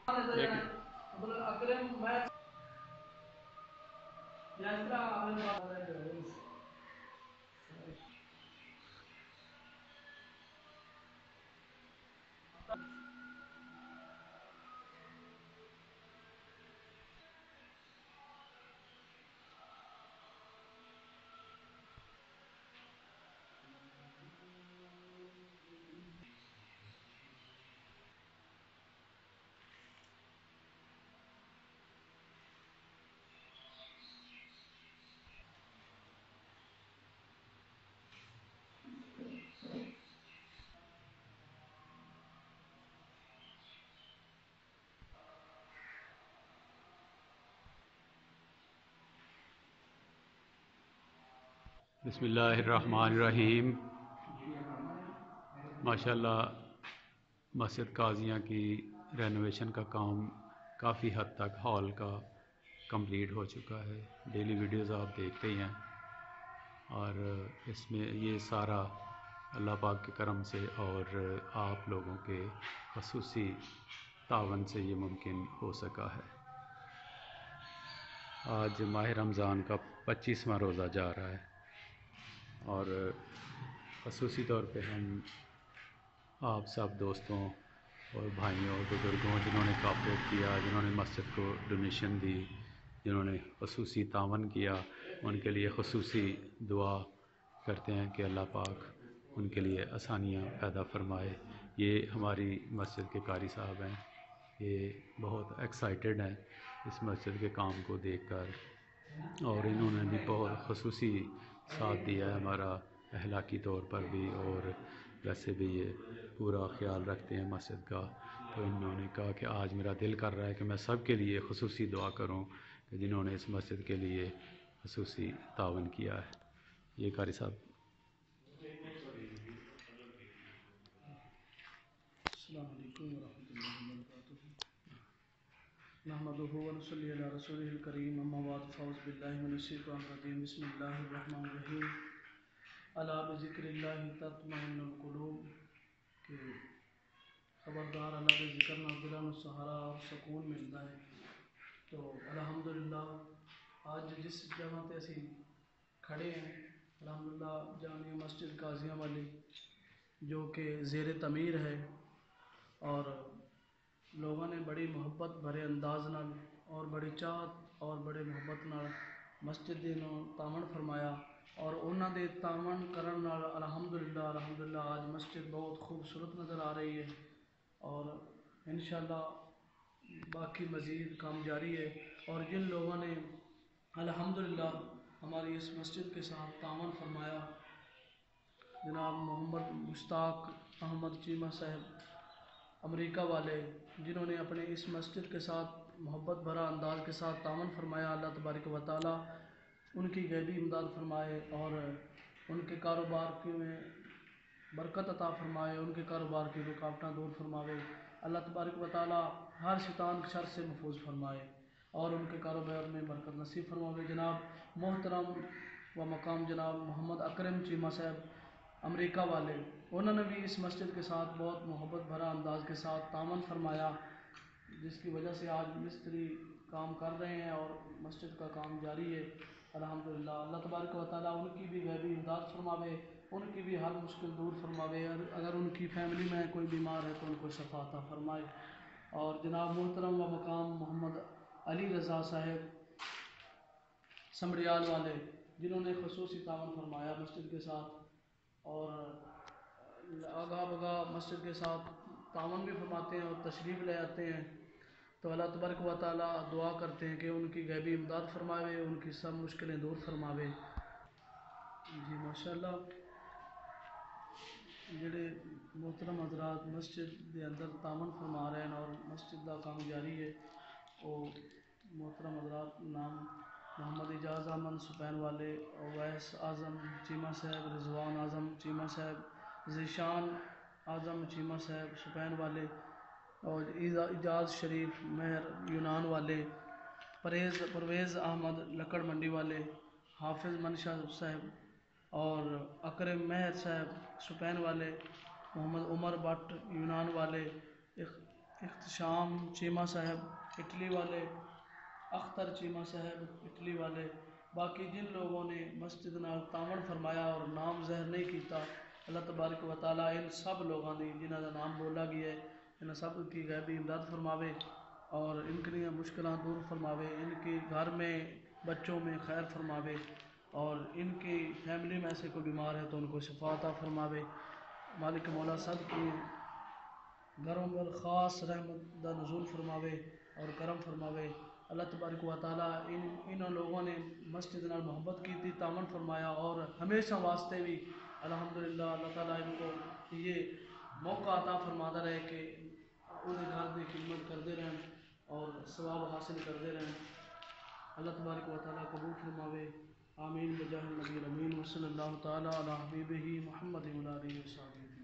لیکن بسم اللہ الرحمن الرحیم. ماشاءاللہ مسجد قاضیاں کی رینوویشن کا کام کافی حد تک ہال کا کمپلیٹ ہو چکا ہے. ڈیلی ویڈیوز آپ دیکھتے ہی ہیں، اور اس میں یہ سارا اللہ پاک کے کرم سے اور آپ لوگوں کے خصوصی تعاون سے یہ ممکن ہو سکا ہے. آج ماہ رمضان کا 25واں روزہ جا رہا ہے، اور خصوصی طور پہ ہم آپ سب دوستوں اور بھائیوں اور بزرگوں جنہوں نے کوآپریٹ کیا، جنہوں نے مسجد کو ڈونیشن دی، جنہوں نے خصوصی تعاون کیا، ان کے لیے خصوصی دعا کرتے ہیں کہ اللہ پاک ان کے لیے آسانیاں پیدا فرمائے. یہ ہماری مسجد کے قاری صاحب ہیں، یہ بہت ایکسائٹڈ ہیں اس مسجد کے کام کو دیکھ کر، اور انہوں نے بھی بہت خصوصی ساتھ دیا ہے ہمارا، اخلاقی طور پر بھی، اور ویسے بھی یہ پورا خیال رکھتے ہیں مسجد کا. تو انہوں نے کہا کہ آج میرا دل کر رہا ہے کہ میں سب کے لیے خصوصی دعا کروں کہ جنہوں نے اس مسجد کے لیے خصوصی تعاون کیا ہے. یہ قاری صاحب. السلام علیکم ورحمۃ اللہ وبرکاتہ. نحمدہ ونصلی علی رسولہ الکریم، اما بعد، فاعوذ باللہ من الشیطان الرجیم، بسم اللہ الرحمن الرحیم. الا بذکر اللہ تطمئن القلوب، کہ خبردار اللہ کے ذکر میں دلوں میں سہارا اور سکون ملتا ہے. تو الحمدللہ آج جس جگہ تے اسی کھڑے ہیں، الحمدللہ جامع مسجد قاضیاں والی، جو کہ زیر تعمیر ہے، اور لوگوں نے بڑی محبت بھرے انداز نال اور بڑی چاہت اور بڑے محبت نال مسجد دی نو تعمیر فرمایا، اور انہاں دے تعمیر کرن نال الحمدللہ آج مسجد بہت خوبصورت نظر آ رہی ہے، اور انشاءاللہ باقی مزید کام جاری ہے. اور جن لوگوں نے الحمدللہ ہماری اس مسجد کے ساتھ تعاون فرمایا، جناب محمد مشتاق احمد چیمہ صاحب امریکہ والے، جنہوں نے اپنے اس مسجد کے ساتھ محبت بھرا انداز کے ساتھ تعاون فرمایا، اللہ تبارک و تعالی ان کی غیبی امداد فرمائے اور ان کے کاروبار کے میں برکت عطا فرمائے، ان کے کاروبار کی رکاوٹیں دور فرماوے. اللہ تبارک و تعالی ہر شیطان شر سے محفوظ فرمائے اور ان کے کاروبار میں برکت نصیب فرماوے. جناب محترم و مقام جناب محمد اکرم چیمہ صاحب امریکہ والے، انہوں نے بھی اس مسجد کے ساتھ بہت محبت بھرا انداز کے ساتھ تعاون فرمایا، جس کی وجہ سے آج مستری کام کر رہے ہیں اور مسجد کا کام جاری ہے. الحمدللہ اللہ تبارک و تعالیٰ ان کی بھی غیبی امداد فرماوے، ان کی بھی ہر مشکل دور فرماوے، اگر ان کی فیملی میں کوئی بیمار ہے تو ان کو شفا عطا فرمائے. اور جناب محترم و مقام محمد علی رضا صاحب سمڑیال والے، جنہوں نے خصوصی تعاون فرمایا مسجد کے ساتھ، اور آگاہ بگاہ مسجد کے ساتھ تعاون بھی فرماتے ہیں اور تشریف لے آتے ہیں. تو اللہ تبارک و تعالیٰ دعا کرتے ہیں کہ ان کی غیبی امداد فرماوے، ان کی سب مشکلیں دور فرماوے. جی ماشاءاللہ جڑے محترم حضرات مسجد دے اندر تعاون فرما رہے ہیں اور مسجد کا کام جاری ہے، وہ محترم حضرات نام محمد اعجاز احمد سپین والے، اویس اعظم چیمہ صاحب، رضوان اعظم چیمہ صاحب، ذیشان اعظم چیمہ صاحب سپین والے، اور اعجاز شریف مہر یونان والے، پرویز احمد لکڑ منڈی والے، حافظ منشا صاحب اور اکرم مہر صاحب سپین والے، محمد عمر بٹ یونان والے، احتشام چیمہ صاحب اٹلی والے، اختر چیمہ صاحب اٹلی والے، باقی جن لوگوں نے مسجد نال تعاون فرمایا اور نام ظاہر نہیں کیتا، اللہ تبارک و تعالیٰ ان سب لوگوں نے جنہوں کا نام بولا گیا ہے ان سب کی غیبی امداد فرماوے اور ان کی مشکلات دور فرماوے، ان کے گھر میں بچوں میں خیر فرماوے اور ان کی فیملی میں سے کوئی بیمار ہے تو ان کو شفا عطا فرماوے۔ مالک مولا سب کی گھروں پر خاص رحمت دا نزول فرماوے اور کرم فرماوے۔ اللہ تبارک و تعالیٰ ان لوگوں نے مسجد نال محبت کی تھی، تعاون فرمایا اور ہمیشہ واسطے بھی الحمدللہ اللہ تعالیٰ ان کو یہ موقع عطا فرماتا رہے کہ انہیں گھر کی خدمت کرتے رہیں اور ثواب حاصل کرتے رہیں۔ اللہ تبارک و تعالیٰ قبول فرماوے، آمین بجاہ النبی الامین وصلی اللہ تعالیٰ علی حبیبہ محمد و علی آلہ وصحبہ۔